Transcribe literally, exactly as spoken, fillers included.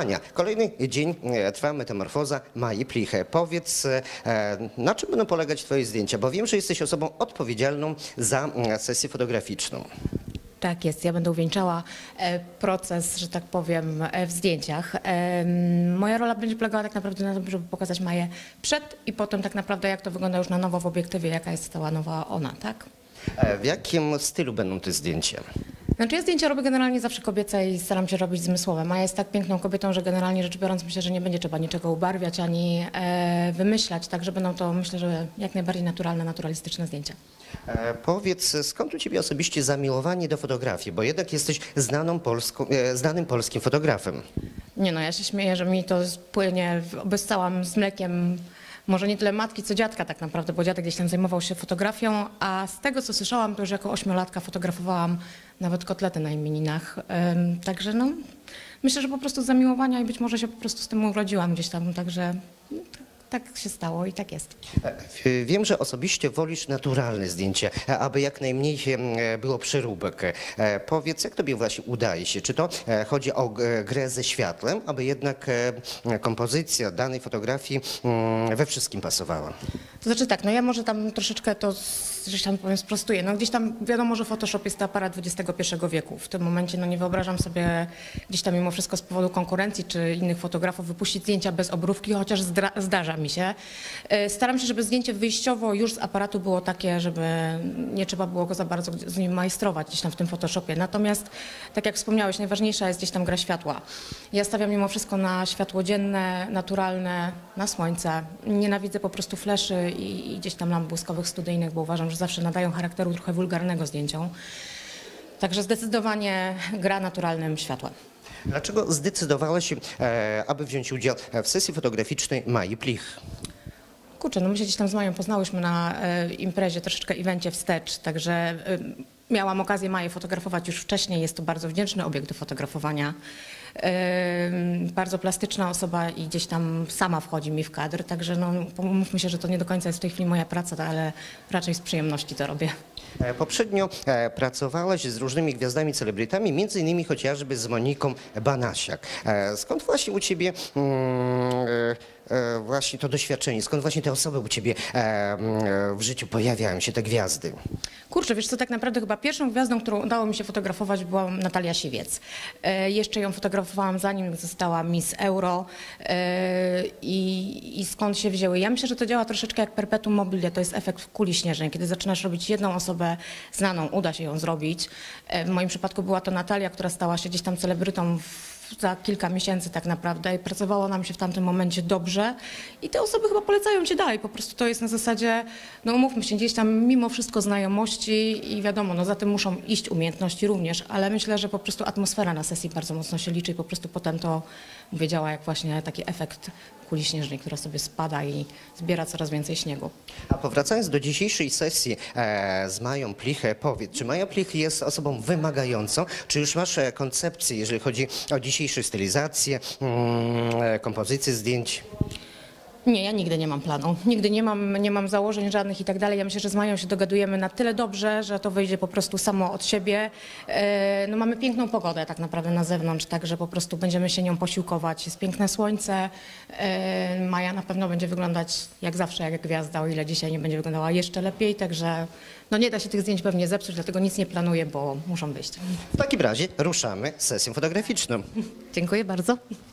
Ania, kolejny dzień e, trwa metamorfoza Mai Plich. Powiedz, e, na czym będą polegać twoje zdjęcia, bo wiem, że jesteś osobą odpowiedzialną za e, sesję fotograficzną. Tak jest, ja będę uwieńczała e, proces, że tak powiem, e, w zdjęciach. E, Moja rola będzie polegała tak naprawdę na tym, żeby pokazać Maję przed i potem tak naprawdę jak to wygląda już na nowo w obiektywie, jaka jest cała nowa ona, tak? E, w jakim stylu będą te zdjęcia? Znaczy ja zdjęcia robię generalnie zawsze kobiece i staram się robić zmysłowe. Maja jest tak piękną kobietą, że generalnie rzecz biorąc myślę, że nie będzie trzeba niczego ubarwiać ani e, wymyślać, także będą to myślę, że jak najbardziej naturalne, naturalistyczne zdjęcia. E, powiedz, skąd u ciebie osobiście zamiłowanie do fotografii, bo jednak jesteś znaną polską, e, znanym polskim fotografem. Nie no, ja się śmieję, że mi to płynie, obyssałam z mlekiem może nie tyle matki, co dziadka tak naprawdę, bo dziadek gdzieś tam zajmował się fotografią, a z tego co słyszałam, to już jako ośmiolatka fotografowałam nawet kotlety na imieninach. Ym, także no, myślę, że po prostu z zamiłowania i być może się po prostu z tym urodziłam gdzieś tam, także no, tak, tak się stało i tak jest. E, Wiem, że osobiście wolisz naturalne zdjęcia, e, aby jak najmniej e, było przeróbek. E, Powiedz, jak tobie właśnie udaje się? Czy to e, chodzi o e, grę ze światłem, aby jednak e, kompozycja danej fotografii mm, we wszystkim pasowała? To znaczy tak, no ja może tam troszeczkę to gdzieś tam powiem sprostuję. No gdzieś tam wiadomo, że Photoshop jest to aparat dwudziestego pierwszego wieku. W tym momencie no nie wyobrażam sobie gdzieś tam mimo wszystko z powodu konkurencji czy innych fotografów wypuścić zdjęcia bez obrówki, chociaż zdra- zdarza mi się. Staram się, żeby zdjęcie wyjściowo już z aparatu było takie, żeby nie trzeba było go za bardzo z nim majstrować gdzieś tam w tym Photoshopie. Natomiast tak jak wspomniałeś, najważniejsza jest gdzieś tam gra światła. Ja stawiam mimo wszystko na światło dzienne, naturalne, na słońce. Nienawidzę po prostu fleszy i, i gdzieś tam lamp błyskowych studyjnych, bo uważam, że zawsze nadają charakteru trochę wulgarnego zdjęciom. Także zdecydowanie gra naturalnym światłem. Dlaczego zdecydowałeś, e, aby wziąć udział w sesji fotograficznej Mai Plich? Kurczę, no my się gdzieś tam z Mają poznałyśmy na e, imprezie, troszeczkę evencie wstecz, także e, miałam okazję Maję fotografować już wcześniej. Jest to bardzo wdzięczny obiekt do fotografowania. E, bardzo plastyczna osoba i gdzieś tam sama wchodzi mi w kadr, także no, pomówmy się, że to nie do końca jest w tej chwili moja praca, ale raczej z przyjemności to robię. E, Poprzednio e, pracowałaś z różnymi gwiazdami, celebrytami, między innymi chociażby z Moniką Banasiak. E, Skąd właśnie u ciebie mm, e, e, właśnie to doświadczenie, skąd właśnie te osoby u ciebie e, e, w życiu pojawiają się, te gwiazdy? Kurczę, Wiesz co, tak naprawdę chyba pierwszą gwiazdą, którą udało mi się fotografować, była Natalia Siwiec. E, jeszcze ją fotografowałam zanim została Miss Euro e, i, i skąd się wzięły. Ja myślę, że to działa troszeczkę jak perpetuum mobile, to jest efekt kuli śnieżnej. Kiedy zaczynasz robić jedną osobę znaną, uda się ją zrobić. E, w moim przypadku była to Natalia, która stała się gdzieś tam celebrytą w za kilka miesięcy tak naprawdę i pracowało nam się w tamtym momencie dobrze i te osoby chyba polecają cię dalej, po prostu to jest na zasadzie, no umówmy się, gdzieś tam mimo wszystko znajomości i wiadomo, no za tym muszą iść umiejętności również, ale myślę, że po prostu atmosfera na sesji bardzo mocno się liczy i po prostu potem to mówię, działa jak właśnie taki efekt kuli śnieżnej, która sobie spada i zbiera coraz więcej śniegu. A powracając do dzisiejszej sesji e, z Mają Plich, powiedz, czy Maja Plich jest osobą wymagającą, czy już masz e, koncepcję, jeżeli chodzi o dzisiejszą stylizację, mm, kompozycję zdjęć? Nie, ja nigdy nie mam planu. Nigdy nie mam, nie mam założeń żadnych i tak dalej. Ja myślę, że z Mają się dogadujemy na tyle dobrze, że to wyjdzie po prostu samo od siebie. E, no mamy piękną pogodę tak naprawdę na zewnątrz, także po prostu będziemy się nią posiłkować. Jest piękne słońce. E, Maja na pewno będzie wyglądać jak zawsze, jak gwiazda, o ile dzisiaj nie będzie wyglądała jeszcze lepiej, także no nie da się tych zdjęć pewnie zepsuć, dlatego nic nie planuję, bo muszą wyjść. W takim razie ruszamy z sesją fotograficzną. Dziękuję bardzo.